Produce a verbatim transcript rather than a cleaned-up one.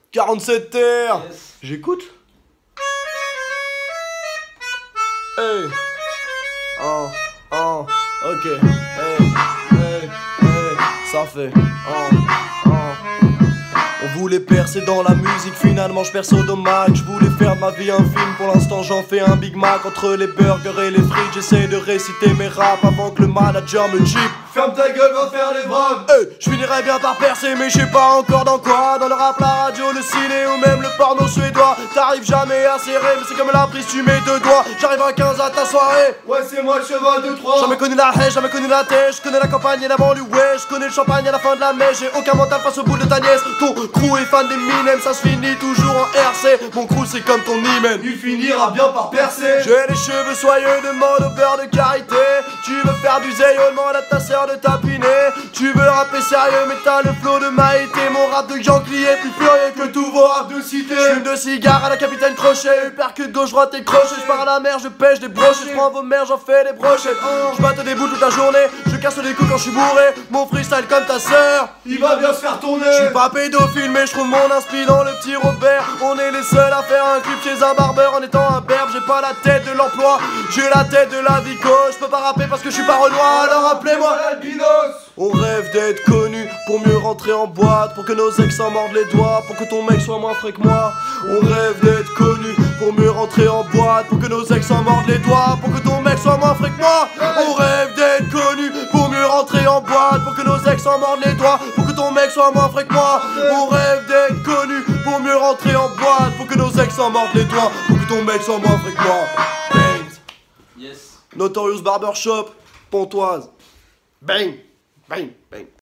quarante-sept terres. Yes. J'écoute. Hey. Oh, oh, ok. Hey, hey, hey. Ça fait. Oh, oh. On voulait percer dans la musique, finalement je perce au dommage. Je voulais faire de ma vie un film, pour l'instant j'en fais un Big Mac. Entre les burgers et les frites, j'essaie de réciter mes raps avant que le manager me chip. Ferme ta gueule, va faire les braves. Hey, je finirais bien par percer, mais je sais pas encore dans quoi. Dans le rap, la radio, le ciné ou même le porno suédois. T'arrives jamais à serrer, mais c'est comme la prise, tu mets deux doigts. J'arrive à quinze à ta soirée. Ouais, c'est moi le cheval de Troie. Jamais connu la haie, jamais connu la tête. Je connais la campagne et la banlieue, ouais. Je connais le champagne à la fin de la mèche. J'ai aucun mental face au bout de ta nièce. Ton crew est fan des Minem, ça se finit toujours en R C. Mon crew c'est comme ton hymen, il finira bien par percer. j'ai les cheveux soyeux, demande au beurre de karité. Tu veux faire du zéyo, demande à ta sœur de tapiner. Tu veux rapper sérieux, mais t'as le flow de Maïté. Mon rap de Jean-Cli est plus furieux que tous vos raps de cité. J'fume de cigares à la capitaine Crochet, uppercut gauche droite et crochet. J'pars à la mer, je pêche des brochettes, j'prends vos mères, j'en fais des brochettes. J'batte des boules toute la journée, je casse les coups quand j'suis bourré. Mon freestyle comme ta sœur, il va bien se faire tourner. j'suis pas pédophile mais j'trouve mon inspi dans le petit Robert. On est les seuls à faire un clip chez un barbeur en étant un berbe. J'ai pas la tête de l'emploi, j'ai la tête de la vico. J'peux pas rapper parce que j'suis pas renoir, alors appelez-moi l'albinos. On rêve d'être connu pour mieux rentrer en boîte, pour que nos ex s'en mordent les doigts, pour que ton mec soit moins frais que moi. On rêve d'être connu pour mieux rentrer en boîte, pour que nos ex s'en mordent les doigts, pour que ton mec soit moins frais que moi. On rêve d'être connu pour mieux rentrer en boîte, pour que nos ex s'en mordent les doigts, pour que ton mec soit moins frais que moi. On rêve d'être connu pour mieux rentrer en boîte, pour que nos ex s'en mordent les doigts, pour que ton mec soit moins frais que moi. Bang. Yes. Notorious Barbershop, Pontoise. Bang. Bang, bang.